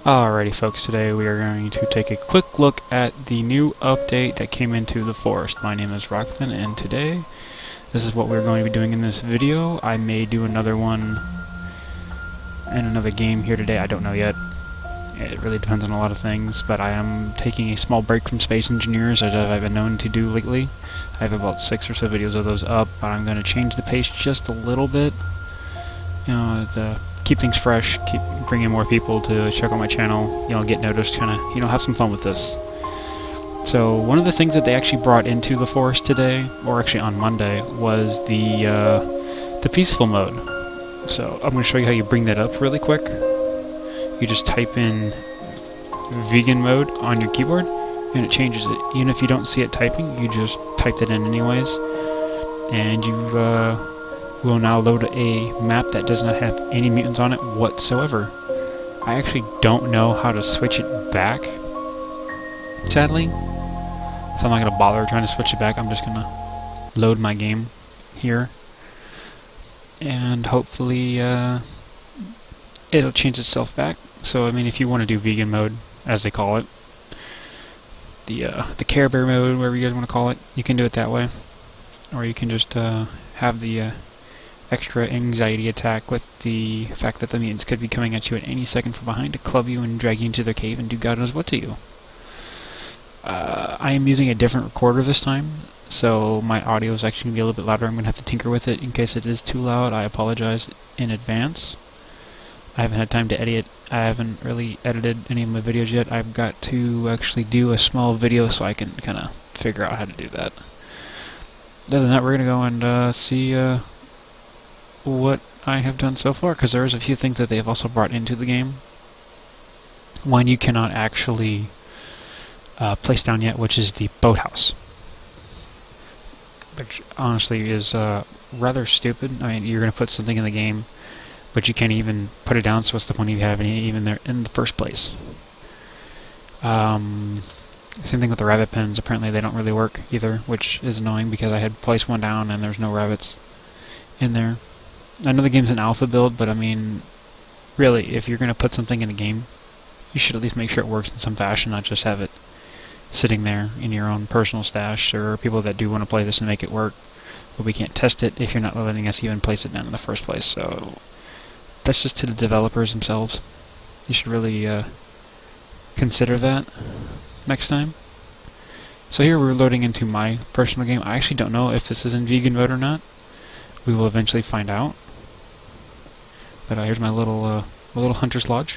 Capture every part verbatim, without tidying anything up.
Alrighty folks, today we are going to take a quick look at the new update that came into the forest. My name is Rockland, and today this is what we're going to be doing in this video. I may do another one in another game here today, I don't know yet. It really depends on a lot of things, but I am taking a small break from Space Engineers, as I've been known to do lately. I have about six or so videos of those up, but I'm going to change the pace just a little bit. You know, to keep things fresh, keep bringing more people to check out my channel, you know, get noticed, kind of, you know, have some fun with this. So one of the things that they actually brought into the forest today, or actually on Monday, was the uh, the peaceful mode. So I'm going to show you how you bring that up really quick. You just type in vegan mode on your keyboard, and it changes it. Even if you don't see it typing, you just type that in anyways, and you uh, will now load a map that does not have any mutants on it whatsoever. I actually don't know how to switch it back, sadly, so I'm not going to bother trying to switch it back. I'm just going to load my game here, and hopefully uh, it'll change itself back. So, I mean, if you want to do vegan mode, as they call it, the uh, the Care Bear mode, whatever you guys want to call it, you can do it that way. Or you can just uh, have the uh, extra anxiety attack with the fact that the mutants could be coming at you at any second from behind to club you and drag you into their cave and do God knows what to you. Uh, I am using a different recorder this time, so my audio is actually going to be a little bit louder. I'm going to have to tinker with it in case it is too loud. I apologize in advance. I haven't had time to edit. I haven't really edited any of my videos yet. I've got to actually do a small video so I can kind of figure out how to do that. Other than that, we're going to go and uh, see uh, what I have done so far, because there's a few things that they have also brought into the game. One you cannot actually uh, place down yet, which is the boathouse. Which honestly is uh, rather stupid. I mean, you're going to put something in the game, but you can't even put it down, so what's the point of you having it even there in the first place? Um, same thing with the rabbit pens. Apparently they don't really work either, which is annoying because I had placed one down and there's no rabbits in there. I know the game's an alpha build, but I mean, really, if you're going to put something in a game, you should at least make sure it works in some fashion, not just have it sitting there in your own personal stash. There are people that do want to play this and make it work, but we can't test it if you're not letting us even place it down in the first place, so that's just to the developers themselves. You should really uh, consider that next time. So here we're loading into my personal game. I actually don't know if this is in vegan mode or not. We will eventually find out. But uh, here's my little uh, my little hunter's lodge.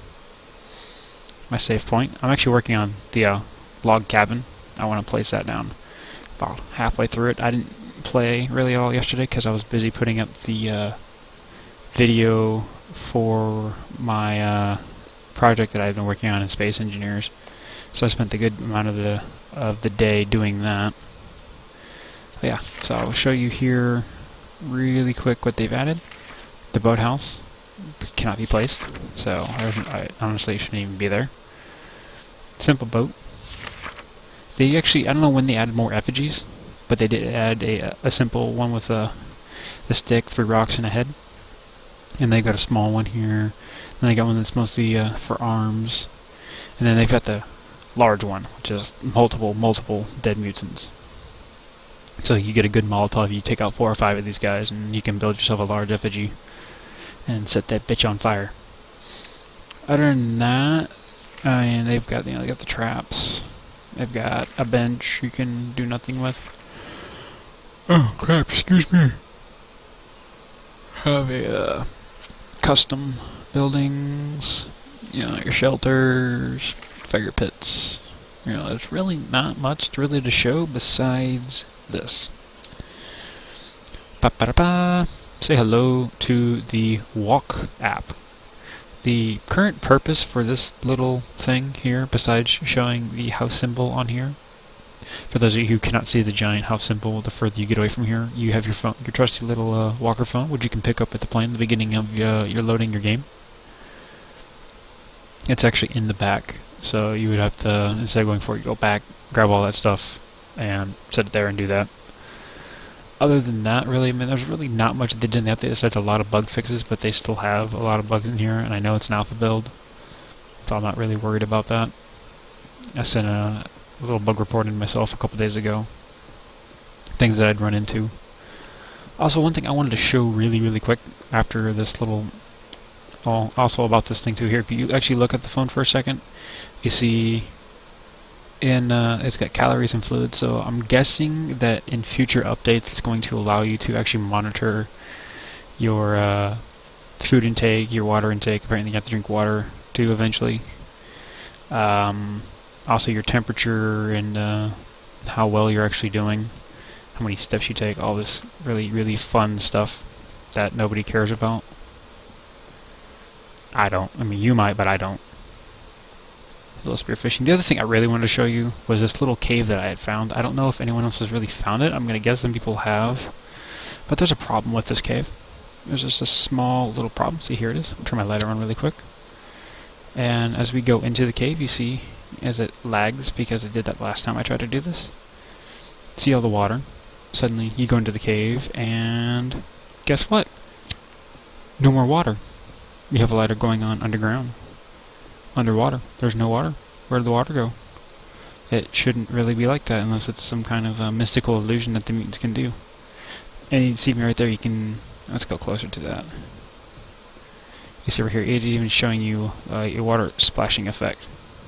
My save point. I'm actually working on the uh, log cabin. I want to place that down about halfway through it. I didn't play really at all yesterday because I was busy putting up the uh, video for my uh, project that I've been working on in Space Engineers. So I spent a good amount of the of the day doing that. But yeah, so I'll show you here really quick what they've added. The boathouse cannot be placed, so I, I honestly shouldn't even be there. Simple boat. They actually, I don't know when they added more effigies, but they did add a, a simple one with a, a stick, three rocks, and a head. And they got a small one here. And they got one that's mostly uh, for arms. And then they've got the large one, which is multiple, multiple dead mutants. So you get a good Molotov, you take out four or five of these guys, and you can build yourself a large effigy and set that bitch on fire. Other than that, I mean, they've got, you know, they got the traps. They've got a bench you can do nothing with. Oh crap! Excuse me. Have a uh, custom buildings, you know, your shelters, fire pits. You know, there's really not much really to show besides this. Ba ba da ba. Say hello to the Walk app. The current purpose for this little thing here, besides showing the house symbol on here, for those of you who cannot see the giant house symbol, the further you get away from here, you have your phone, your trusty little uh, walker phone, which you can pick up at the plane at the beginning of uh, your loading your game. It's actually in the back, so you would have to, instead of going for it, you go back, grab all that stuff, and set it there and do that. Other than that, really, I mean, there's really not much they did in the update. Besides a lot of bug fixes, but they still have a lot of bugs in here, and I know it's an alpha build. so I'm not really worried about that. I sent a, a little bug report in myself a couple days ago. Things that I'd run into. Also, one thing I wanted to show really, really quick after this little... Well, also about this thing too here. If you actually look at the phone for a second, you see in uh, it's got calories and fluids, so I'm guessing that in future updates it's going to allow you to actually monitor your uh, food intake, your water intake. Apparently you have to drink water too eventually. Um, also your temperature and uh, how well you're actually doing, how many steps you take, all this really, really fun stuff that nobody cares about. I don't. I mean, you might, but I don't. A little spearfishing. The other thing I really wanted to show you was this little cave that I had found. I don't know if anyone else has really found it. I'm going to guess some people have. But there's a problem with this cave. There's just a small little problem. See, here it is. I'll turn my lighter on really quick. And as we go into the cave, you see as it lags, because it did that last time I tried to do this. See all the water. Suddenly you go into the cave and guess what? No more water. You have a lighter going on underground. Underwater. There's no water. Where did the water go? It shouldn't really be like that unless it's some kind of uh, mystical illusion that the mutants can do. And you see me right there, you can... Let's go closer to that. You see over here, it is even showing you uh, a water splashing effect.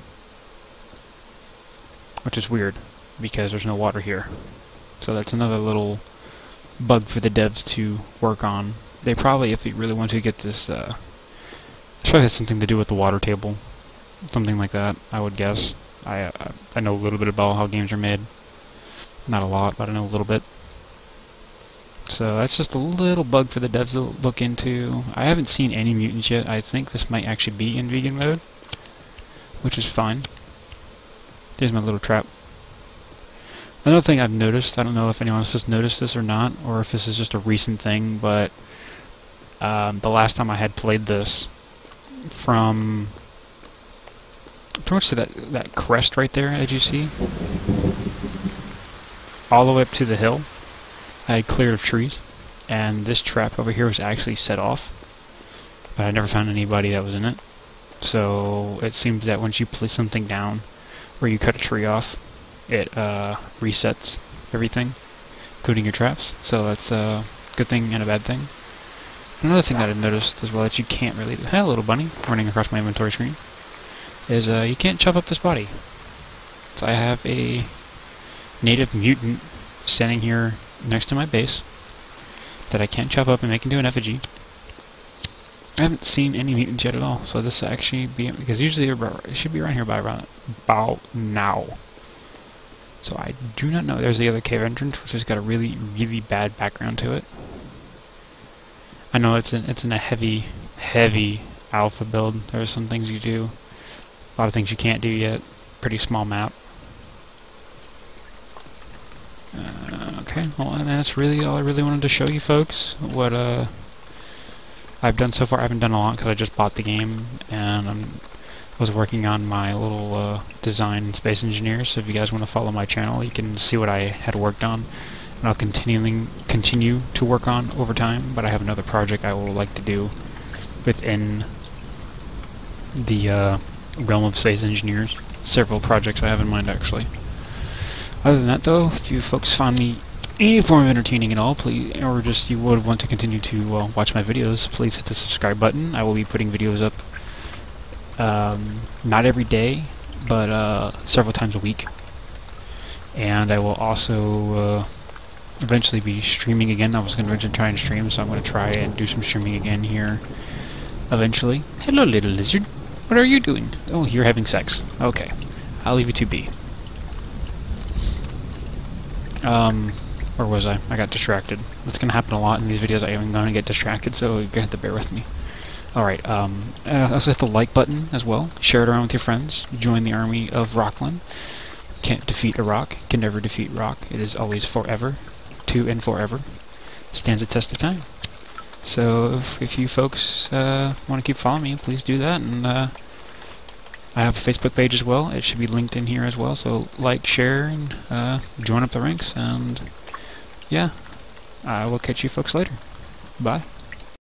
Which is weird, because there's no water here. So that's another little bug for the devs to work on. They probably, if they really want to get this... Uh, It probably has something to do with the water table. Something like that, I would guess. I, uh, I know a little bit about how games are made. Not a lot, but I know a little bit. So that's just a little bug for the devs to look into. I haven't seen any mutants yet. I think this might actually be in vegan mode, which is fine. Here's my little trap. Another thing I've noticed, I don't know if anyone else has noticed this or not, or if this is just a recent thing, but um, the last time I had played this, from pretty much to that, that crest right there, as you see, all the way up to the hill, I had cleared of trees, and this trap over here was actually set off, but I never found anybody that was in it. So it seems that once you place something down where you cut a tree off, it uh, resets everything, including your traps. So that's a good thing and a bad thing. Another thing that I've noticed as well that you can't really do, hey, little bunny running across my inventory screen, is uh, you can't chop up this body. So I have a native mutant standing here next to my base that I can't chop up and make into an effigy. I haven't seen any mutants yet at all, so this actually be, because usually it should be around here by around about now. So I do not know. There's the other cave entrance, which has got a really, really bad background to it. I know it's in it's in a heavy, heavy alpha build. There are some things you do, a lot of things you can't do yet. Pretty small map. Uh, okay, well, and that's really all I really wanted to show you folks. What uh I've done so far. I haven't done a lot because I just bought the game and I was working on my little uh, design in Space Engineer. So if you guys want to follow my channel, you can see what I had worked on. And I'll continuing continue to work on over time, but I have another project I would like to do within the uh, realm of Space Engineers. Several projects I have in mind, actually. Other than that, though, if you folks find me any form of entertaining at all, please, or just you would want to continue to uh, watch my videos, please hit the subscribe button. I will be putting videos up um, not every day, but uh, several times a week. And I will also uh, eventually be streaming again. I was going to try and stream, so I'm going to try and do some streaming again here eventually. Hello, little lizard. What are you doing? Oh, you're having sex. Okay. I'll leave you to be. Um, where was I? I got distracted. That's going to happen a lot in these videos. I am going to get distracted, so you're going to have to bear with me. Alright, um, uh, also hit the like button as well. Share it around with your friends. Join the army of Rockland. Can't defeat a rock. Can never defeat rock. It is always forever. To and forever. Stands the test of time. So, if, if you folks uh, want to keep following me, please do that. And uh, I have a Facebook page as well. It should be linked in here as well. So, like, share, and uh, join up the ranks. And, yeah, I will catch you folks later. Bye.